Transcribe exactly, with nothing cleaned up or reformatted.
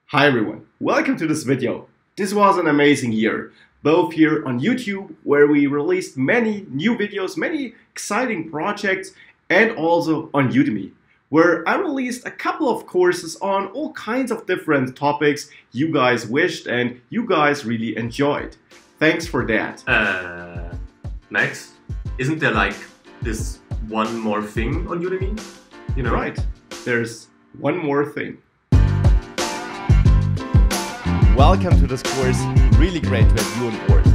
Hi everyone, welcome to this video. This was an amazing year, both here on YouTube, where we released many new videos, many exciting projects, and also on Udemy, where I released a couple of courses on all kinds of different topics you guys wished and you guys really enjoyed. Thanks for that. Uh, Max, isn't there like this one more thing on Udemy? You know? Right, there's one more thing. Welcome to this course. Really great to have you on board.